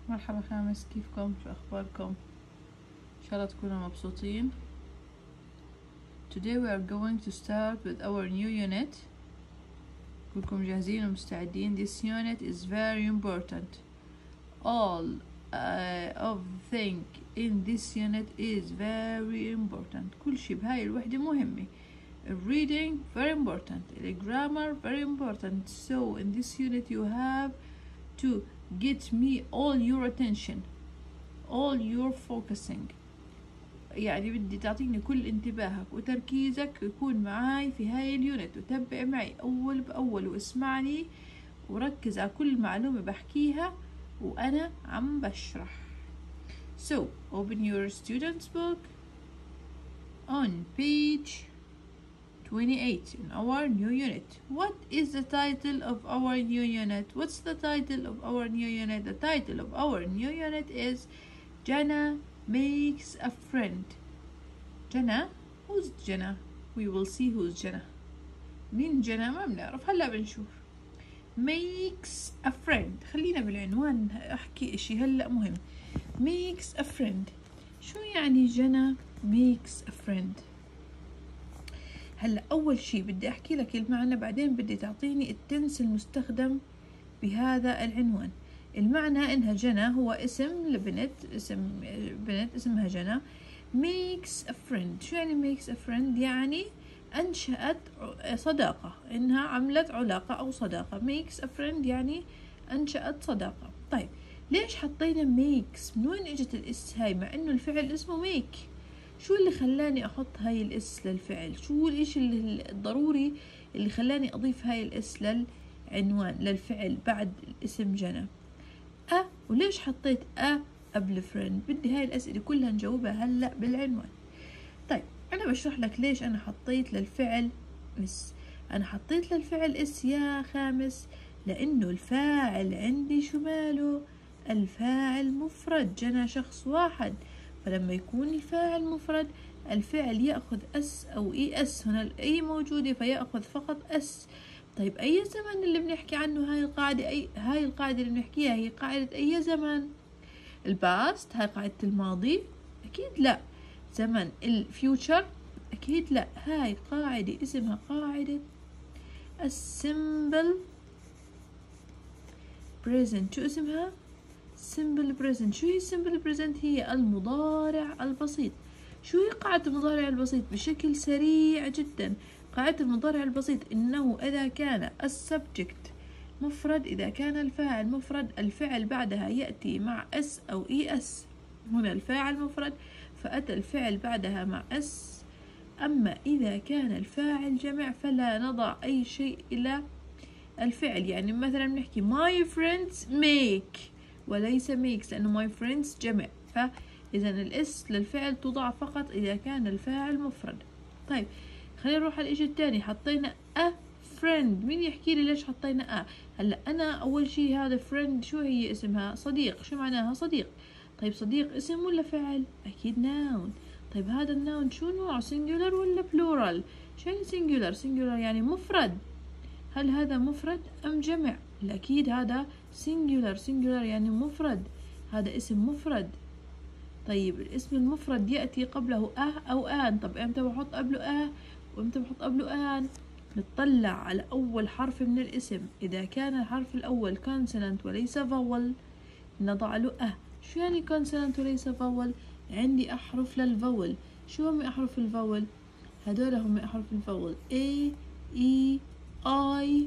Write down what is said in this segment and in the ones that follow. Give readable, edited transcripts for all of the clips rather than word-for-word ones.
مرحبا خامس، كيفكم؟ شو أخباركم؟ إن شاء الله تكونوا مبسوطين. Today we are going to start with our new unit. كلكم جاهزين ومستعدين؟ This unit is very important. All of thing in this unit is very important. كل شي بهاي الوحدة مهمة. Reading very important. Grammar very important. So in this unit you have to get me all your attention, all your focusing. يعني بدي تعطيني كل انتباهك وتركيزك يكون معاي في هاي اليونت، وتابع معي أول بأول واسمعني وركز على كل معلومة بحكيها وأنا عم بشرح. So open your student's book on page 28 in our new unit. What is the title of our new unit? What's the title of our new unit? The title of our new unit is Jana makes a friend. Jana? Who's Jana? We will see who's Jana. مين جنا؟ ما بنعرف، هلا بنشوف. makes a friend. خلينا بالعنوان احكي اشي هلا مهم. makes a friend. شو يعني جنا makes a friend؟ هلا اول شي بدي احكي لك المعنى، بعدين بدي تعطيني التنس المستخدم بهذا العنوان. المعنى انها جنى هو اسم لبنت، اسم بنت اسمها جنى. makes a friend. شو يعني makes a friend؟ يعني انشأت صداقة، انها عملت علاقة او صداقة. makes a friend يعني انشأت صداقة. طيب ليش حطينا makes؟ من وين اجت الاس هاي مع انه الفعل اسمه make؟ شو اللي خلاني احط هاي الاس للفعل؟ شو الاشي الضروري اللي خلاني اضيف هاي الاس للعنوان للفعل بعد الاسم جنى؟ وليش حطيت قبل فريند؟ بدي هاي الاسئله كلها نجاوبها هلا بالعنوان. طيب انا بشرح لك ليش انا حطيت للفعل اس. انا حطيت للفعل اس يا خامس لانه الفاعل عندي شو ماله؟ الفاعل مفرد، جنى شخص واحد، فلما يكون الفاعل مفرد الفعل يأخذ اس او اي اس. هنا الاي موجودة فيأخذ فقط اس. طيب اي زمن اللي بنحكي عنه هاي القاعدة؟ هاي القاعدة اللي بنحكيها هي قاعدة اي زمن؟ الباست؟ هاي قاعدة الماضي؟ اكيد لا. زمن الفيوتشر؟ اكيد لا. هاي قاعدة اسمها قاعدة السمبل بريزنت. شو اسمها؟ simple present. شو هي simple present؟ هي المضارع البسيط. شو هي قاعدة المضارع البسيط؟ بشكل سريع جدا، قاعدة المضارع البسيط إنه إذا كان السبجكت مفرد، إذا كان الفاعل مفرد، الفعل بعدها يأتي مع اس أو اي اس. هنا الفاعل مفرد فأتى الفعل بعدها مع اس. أما إذا كان الفاعل جمع فلا نضع أي شيء إلى الفعل. يعني مثلا نحكي my friends make وليس makes لأنه my friends جمع، فإذا الإس للفعل توضع فقط إذا كان الفاعل مفرد. طيب خلينا نروح على الإشي التاني. حطينا a friend. مين يحكي لي ليش حطينا هلا أنا أول شي هذا friend شو هي اسمها؟ صديق. شو معناها صديق؟ طيب صديق اسم ولا فعل؟ أكيد noun. طيب هذا الناون شو نوع؟ singular ولا plural؟ شو يعني singular؟ singular يعني مفرد. هل هذا مفرد أم جمع؟ أكيد هذا singular. singular يعني مفرد، هذا اسم مفرد. طيب الاسم المفرد يأتي قبله أو آن. طب إمتى بحط قبله وإمتى بحط قبله آن؟ نطلع على أول حرف من الاسم. إذا كان الحرف الأول consonant وليس vowel نضع له شو يعني consonant وليس vowel؟ عندي أحرف للفول. شو هم أحرف الفول؟ هدول هم أحرف الفول A E I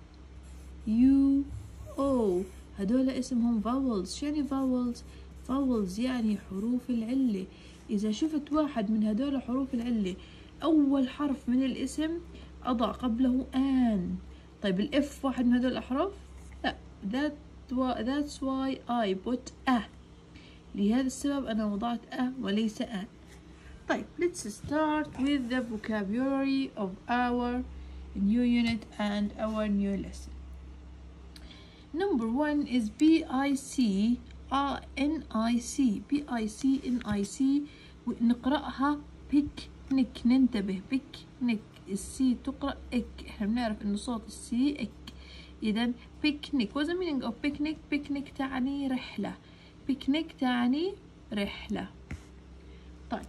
U O. هدول اسمهم vowels. شو يعني vowels؟ vowels يعني حروف العلة. إذا شفت واحد من هدول حروف العلة أول حرف من الاسم أضع قبله آن. طيب الإف واحد من هدول الأحرف؟ لا. that's why I put لهذا السبب أنا وضعت وليس آن. طيب let's start with the vocabulary of our new unit and our new lesson. Number 1 is BIC NIC. BIC NIC ونقرأها picnic. ننتبه picnic. السي تقرأ اك. احنا بنعرف انه صوت السي اك. إذا picnic. What's the meaning of picnic؟ picnic تعني رحلة. بيكنيك تعني رحلة. طيب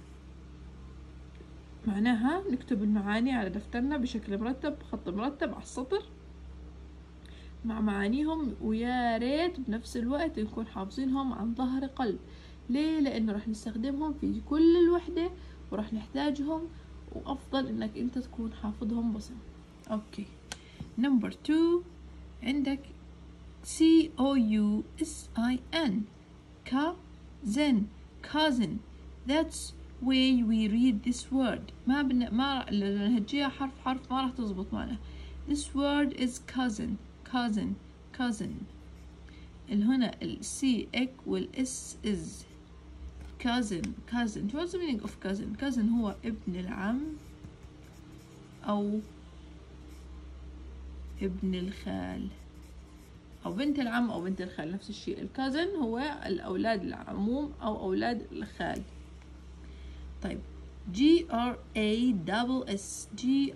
معناها نكتب المعاني على دفترنا بشكل مرتب، خط مرتب على السطر مع معانيهم، ويا ريت بنفس الوقت نكون حافظينهم عن ظهر قلب. ليه؟ لأنه راح نستخدمهم في كل الوحدة وراح نحتاجهم، وأفضل إنك أنت تكون حافظهم بصم. أوكي. نمبر 2 عندك cousin cousin cousin. That's way we read this word. ما نهجيها حرف ما راح تزبط معنا. This word is cousin. هنا السي اك والاس از cousin. What's the meaning of cousin? cousin هو ابن العم او ابن الخال او بنت العم او بنت الخال، نفس الشيء. الكازن هو الاولاد العموم او اولاد الخال. طيب GRASS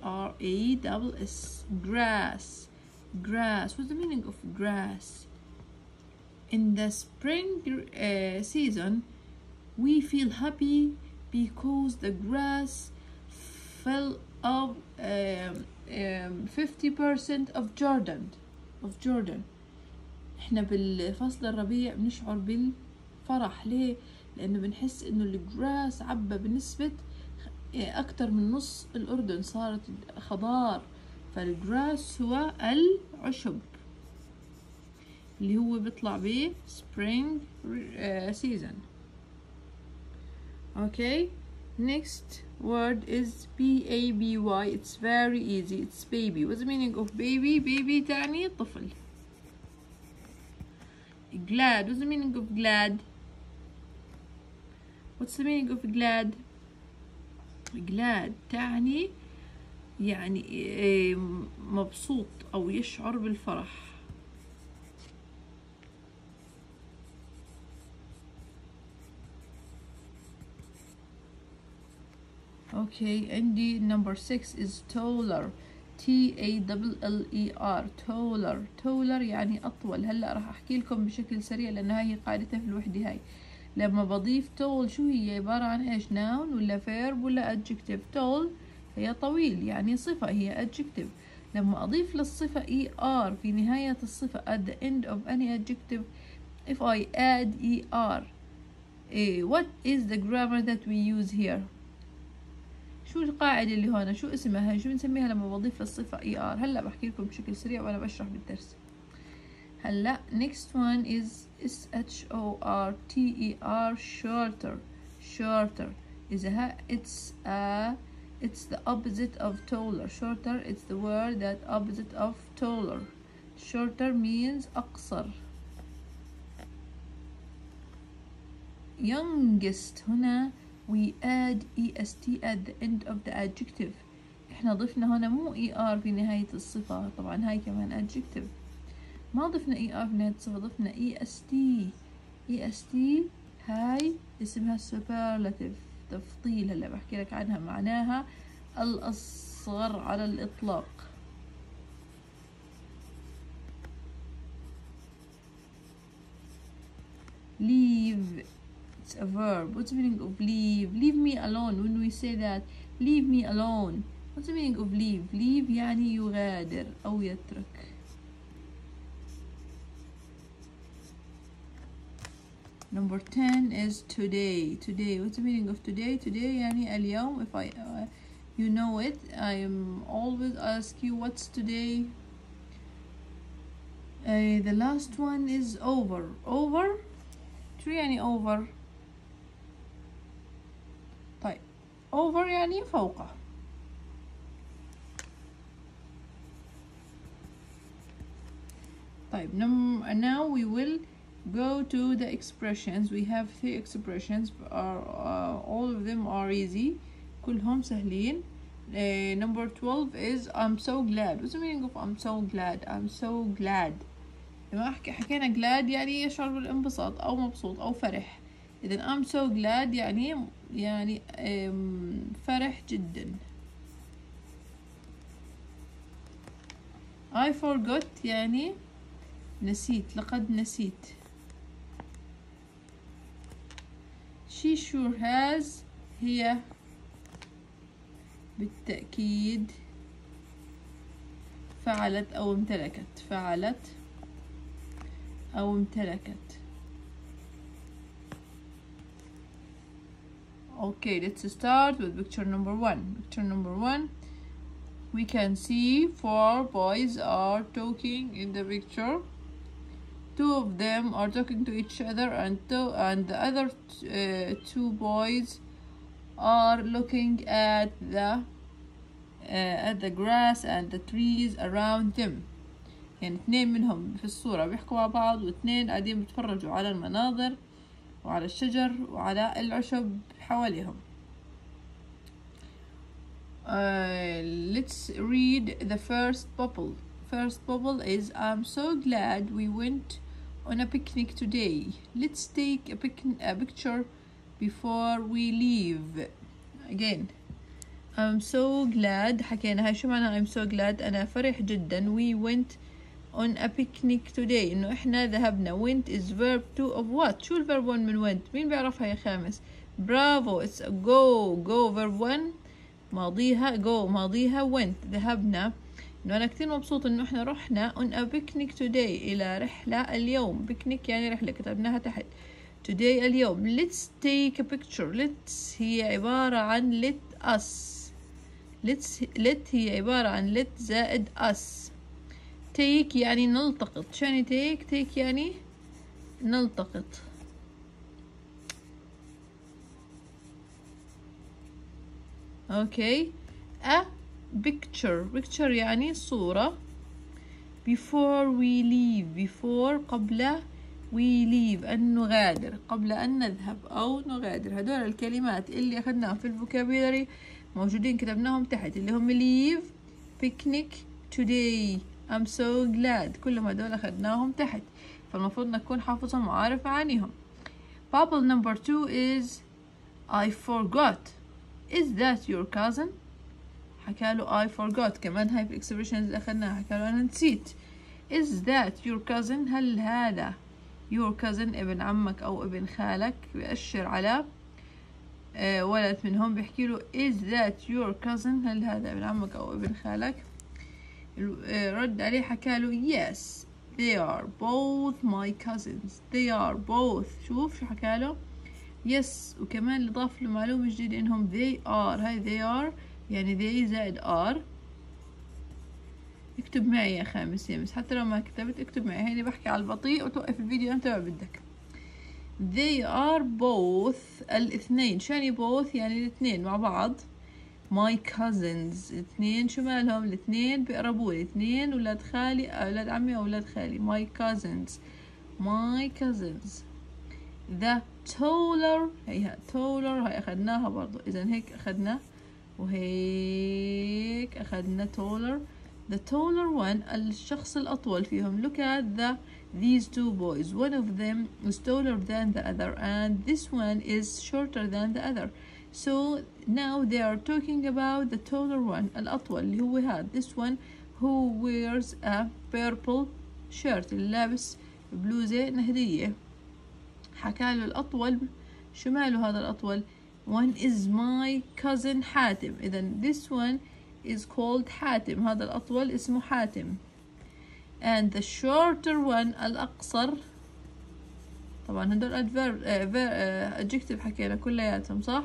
grass. What's the meaning of grass? In the spring season we feel happy because the grass fell up 50% of Jordan. احنا بالفصل الربيع بنشعر بالفرح. ليه؟ لانه بنحس انه الجراس عبى بنسبة اكتر من نص الاردن، صارت خضار. فالجراس هو العشب اللي هو بيطلع ب spring season. Okay, next word is baby. It's very easy. It's baby. What's the meaning of baby? تعني طفل. glad. What's the meaning of glad? glad تعني يعني مبسوط أو يشعر بالفرح. Okay, عندي number 6 is taller. TALLER taller يعني أطول. هلا راح أحكي لكم بشكل سريع لأن هاي قاعدتها في الوحدة هاي. لما بضيف tall شو هي؟ عبارة عن إيش؟ noun ولا verb ولا adjective؟ tall هي طويل يعني صفة، هي adjective. لما أضيف للصفة ER في نهاية الصفة at the end of any adjective, if I add ER, what is the grammar that we use here? شو القاعدة اللي هون؟ شو اسمها هاي؟ شو بنسميها لما بضيف للصفة ER؟ هلا بحكي لكم بشكل سريع وأنا بشرح بالدرس. هلا next one is SHORTER shorter. إذا it's the opposite of taller. Shorter it's the word that opposite of taller. Shorter means أقصر. Youngest هنا we add EST at the end of the adjective. احنا ضفنا هنا مو ER في نهاية الصفة، طبعا هاي كمان adjective. ما ضفنا ER في نهاية الصفة، ضفنا EST. هاي اسمها superlative تفضيل. هلا بحكي لك عنها. معناها الأصغر على الإطلاق. leave it's a verb. What's the meaning of leave? Leave me alone. When we say that, leave me alone, what's the meaning of leave يعني يغادر أو يترك. Number 10 is today. What's the meaning of today? يعني اليوم. If I you know it, I am always ask you what's today. The last one is over. شو يعني over؟ طيب over يعني فوقه. طيب now we will go to the expressions. We have 3 expressions. All of them are easy. كلهم سهلين. Number 12 is I'm so glad. What's the meaning of I'm so glad? لما حكينا glad يعني يشعر بالانبساط أو مبسوط أو فرح. إذن I'm so glad يعني فرح جدا. I forgot يعني نسيت، لقد نسيت. she sure has هي بالتأكيد فعلت أو امتلكت. فعلت أو امتلكت. Okay, let's start with picture number one. Picture number one, we can see 4 boys are talking in the picture. 2 of them are talking to each other, and the other 2 boys are looking at the grass and the trees around them. يعني 2 منهم في الصورة بيحكوا مع بعض، و2 قاعدين بيتفرجوا على المناظر وعلى الشجر وعلى العشب حواليهم. Let's read the first bubble. First bubble is I'm so glad we went on a picnic today. Let's take a picture before we leave. Again, I'm so glad. حكينا هاي شو معناها I'm so glad؟ أنا فرح جدا. We went on a picnic today. إنه إحنا ذهبنا. Went is verb 2 of what؟ شو الverb 1 من went؟ مين بيعرفها يا خامس؟ برافو. It's a go verb 1 ماضيها go، ماضيها went. ذهبنا. إنه أنا كتير مبسوط إنه إحنا رحنا on a picnic today إلى رحلة اليوم. picnic يعني رحلة، كتبناها تحت. today اليوم. Let's take a picture. Let's هي عبارة عن let us. let هي عبارة عن let زائد us. take يعني نلتقط. شو يعني take يعني نلتقط. اوكي. a picture يعني صورة. before we leave. before قبل we leave أن نغادر، قبل أن نذهب أو نغادر. هدول الكلمات اللي أخذناهم في الفوكابيلاري موجودين كتبناهم تحت، اللي هم leave، picnic، today، I'm so glad. كلهم هدول أخذناهم تحت، فالمفروض نكون حافظهم وعارف معانيهم. bubble number 2 is I forgot. Is that your cousin؟ حكاله I forgot. كمان هاي في الإكسبريشنز اللي أخذناها حكاله أنا نسيت. Is that your cousin؟ هل هذا your cousin ابن عمك أو ابن خالك؟ بيأشر على ولد منهم، بيحكي له is that your cousin؟ هل هذا ابن عمك أو ابن خالك؟ رد عليه حكاله yes they are both my cousins. they are both. شوف شو حكاله yes، وكمان اللي ضاف له معلومة جديدة إنهم they are. هاي they are يعني they زائد are. اكتب معي يا خامس يمس، حتى لو ما كتبت اكتب معي. هيني بحكي على البطيء وتوقف الفيديو انت ما بدك. they are both الاثنين. شو يعني both؟ يعني الاثنين مع بعض. my cousins الاثنين شو مالهم؟ الاثنين بيقربوا. الاثنين ولاد خالي، اولاد عمي او اولاد خالي. my cousins. the taller هي taller هاي اخذناها برضو. اذا هيك اخذنا وهيك اخذنا taller. the taller one الشخص الأطول فيهم. look at these 2 boys. one of them is taller than the other and this one is shorter than the other. so now they are talking about the taller one الأطول اللي هو هذا this one who wears a purple shirt اللي لابس بلوزة نهدية. حكاله الأطول شو ماله هذا الأطول؟ one is my cousin حاتم. إذا this one is called حاتم. هذا الأطول اسمه حاتم. and the shorter one الأقصر. طبعا هدول adjective حكينا كلياتهم صح.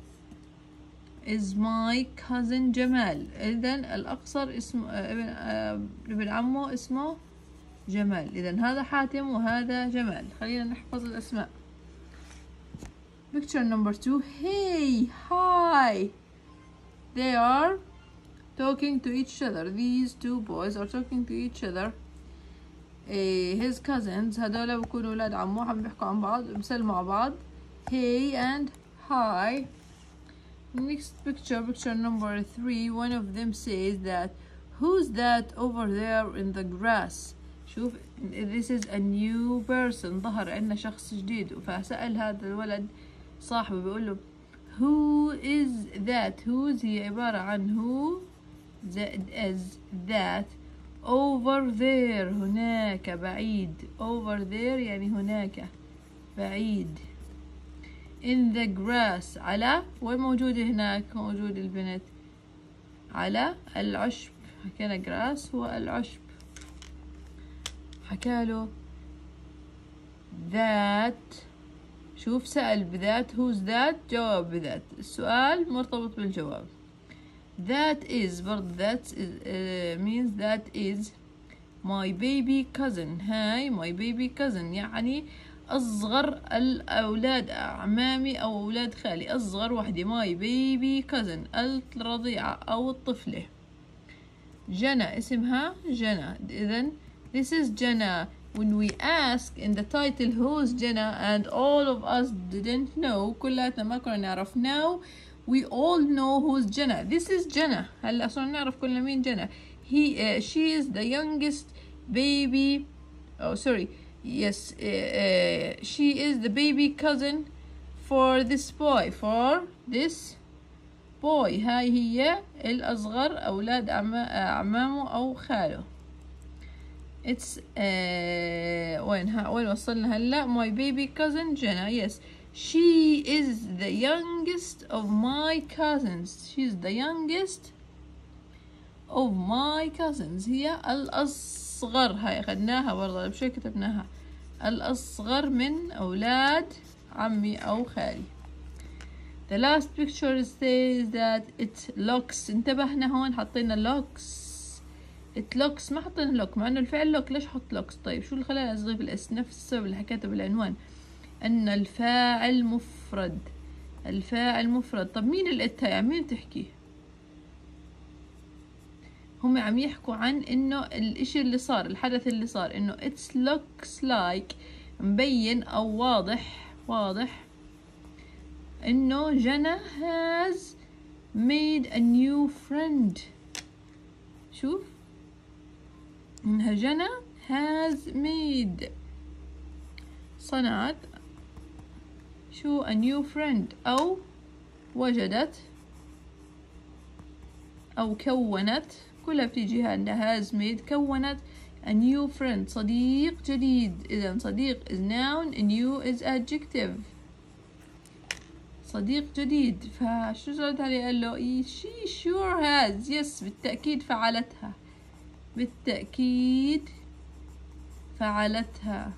is my cousin جمال. إذا الأقصر اسمه ابن عمه اسمه جمال. إذا هذا حاتم وهذا جمال. خلينا نحفظ الأسماء. picture number 2 hey hi. they are talking to each other. these 2 boys are talking to each other. his cousins هدول بكونوا ولاد عمو، عم بيحكوا عن بعض، بيسلموا على بعض. hey and hi. next picture number 3 one of them says that who's that over there in the grass؟ شوف this is a new person. ظهر عندنا شخص جديد، فسأل هذا الولد صاحبه بيقول له who is that؟ who's هي عبارة عن who زائد as that over there هناك بعيد. over there يعني هناك بعيد. in the grass. على وين موجود هناك؟ موجود البنت على العشب. حكينا grass هو العشب. حكاله that. شوف سأل بذات who's that، جواب بذات. السؤال مرتبط بالجواب. that is برضه that is means that is my baby cousin. هاي my baby cousin يعني أصغر الأولاد أعمامي أو أولاد خالي، أصغر وحدة my baby cousin الرضيعة أو الطفلة. جنى اسمها جنى. إذن this is جنى. When we ask in the title who's Jenna and all of us didn't know، كلاتنا ما كنا نعرف. now we all know who's Jenna. this is Jenna. هلا صرنا نعرف كلنا مين جنى. she is the youngest baby. oh sorry yes she is the baby cousin for this boy. هاي هي الأصغر أولاد أعمامه أو خاله. it's وين وصلنا هلا؟ my baby cousin Jenna. yes she is the youngest of my cousins. she's the youngest of my cousins. هي الأصغر. هاي أخذناها برضه بشو كتبناها؟ الأصغر من أولاد عمي أو خالي. the last picture says that it looks. انتبهنا هون حطينا looks. it looks ما حطينا look مع انه الفعل look. ليش حط looks؟ طيب شو اللي خلاني اضيف الاس؟ نفس السبب اللي حكيته بالعنوان، ان الفاعل مفرد. الفاعل مفرد. طب مين الات؟ يعني مين تحكي؟ هم عم يحكوا عن انه الاشي اللي صار، الحدث اللي صار، انه it looks like مبين او واضح انه جنى has made a new friend. شوف انها جنى has made صنعت شو a new friend او وجدت او كونت، كلها بتيجي عندها has made. كونت a new friend صديق جديد. اذا صديق is noun، new is adjective. صديق جديد. فشو رد عليه؟ قال له she sure has. yes بالتأكيد فعلتها. بالتأكيد فعلتها.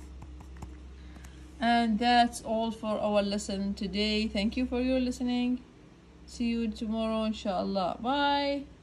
and that's all for our lesson today. thank you for your listening. see you tomorrow إن شاء الله. bye.